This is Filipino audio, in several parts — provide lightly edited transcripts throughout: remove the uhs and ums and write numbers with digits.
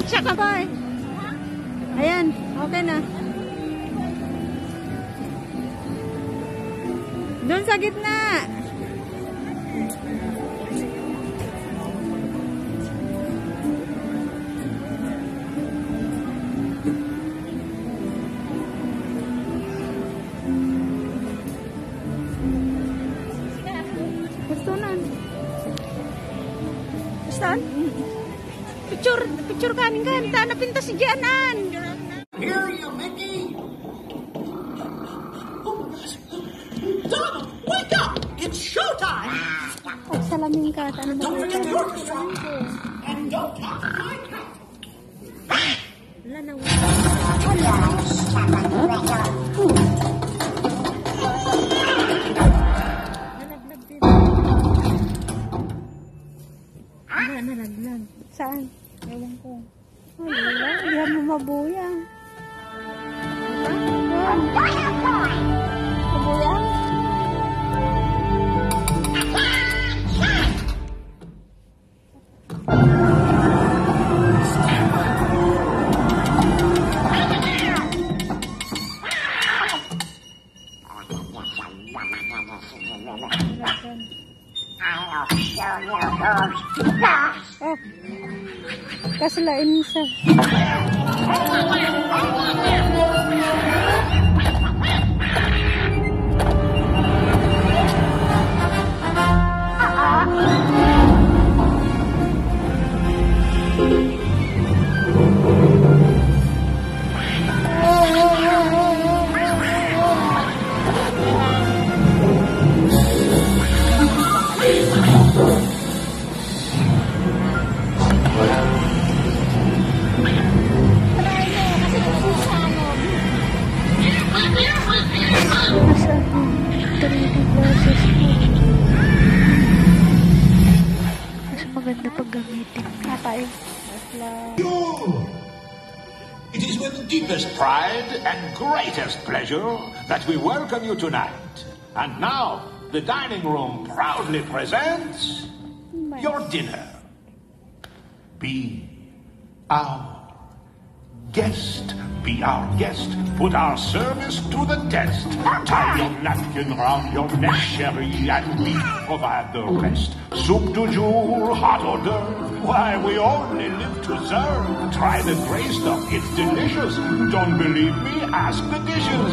Siya ka ba eh? Ayan, okay na. Doon sa gitna. Saan? Picture kanin kan. Napinta si Janan. Here you, Mickey. Donald, wake up! It's showtime. Oh, salamin ka. Don't forget the orchestra. And don't talk to my cat. Wala na. Nalaglag. Saan? Ewan ko. Ay, wala. Hindi mo mabuya. Mabuya? Oh, kasalain sa maganda pag gamitin. It is with deepest pride and greatest pleasure that we welcome you tonight. And now, the dining room proudly presents your dinner. Be our guest. Be our guest. Put our service to the test. Tie your napkin round your neck, sherry, and we provide the rest. Soup du jour, hot hors d'oeuvre. Why, we only live to serve. Try the gray stuff, it's delicious. Don't believe me? Ask the dishes.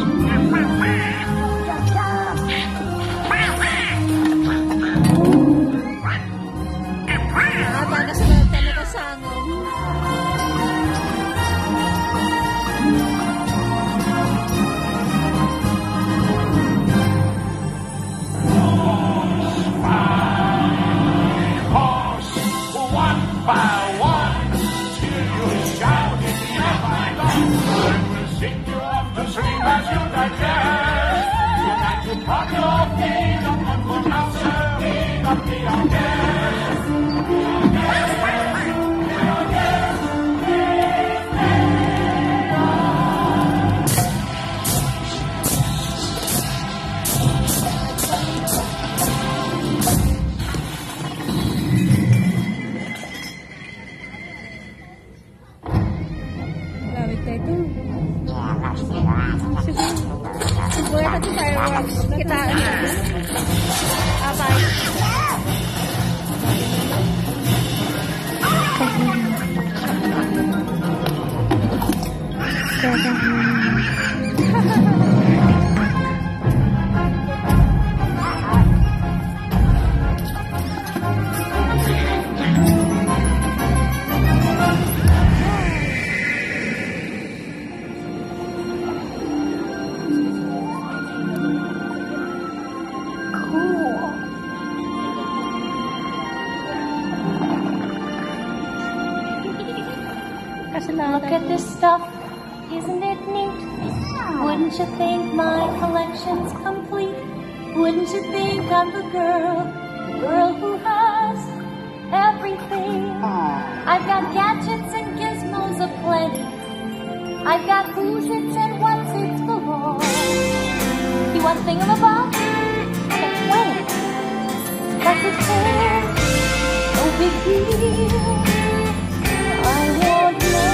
Look at this stuff, isn't it neat? Wouldn't you think my collection's complete? Wouldn't you think I'm the girl who has everything? I've got gadgets and gizmos aplenty. I've got who's its and what's its galore. You want thingamabob? But wait, that's a tale, no big deal. I want love.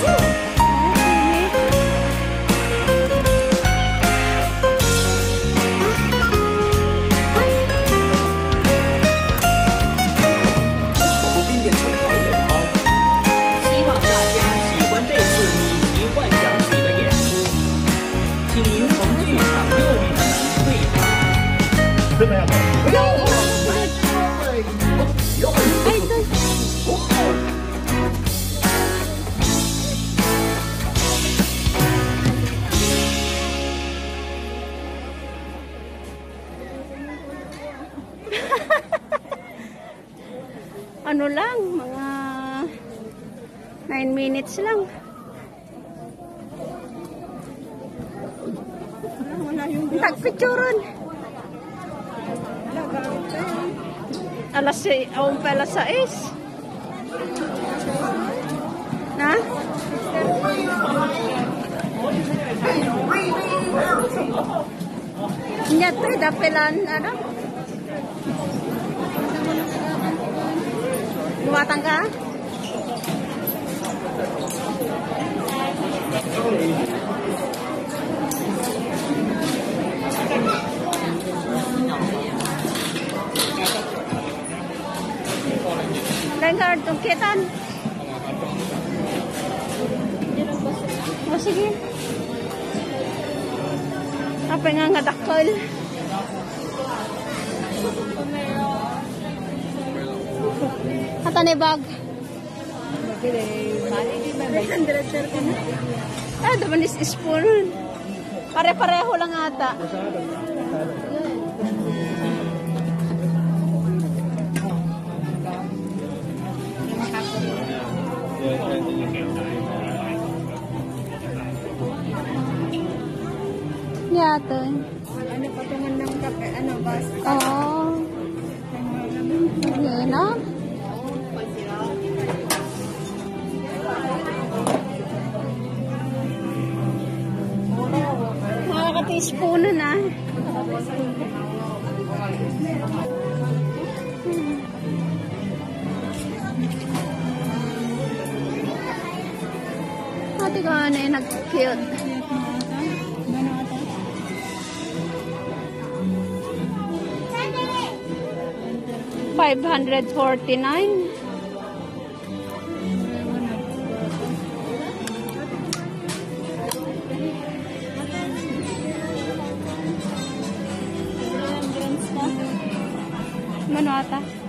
并变成好眼光。希望大家喜欢这次米奇幻想曲的演出，请您从剧场右面的门退出。 怎么样？ Ano lang, mga 9 minutes lang. Tagpicturon. Alas 6. Na? Nyato, dapelan, ano? Bumatang ka? Lengkar tungkitan. Oh, sige. Apa nga nga dakol? Hata ni bag. Ah, daman is spoon. Pare-pareho lang ata. Yata. Ano patungan ng kape? Ano, bus? Oo. Yan na. Nakaka-teaspoon na. Ate ko ano yung nag-cute. $549. Mano ata?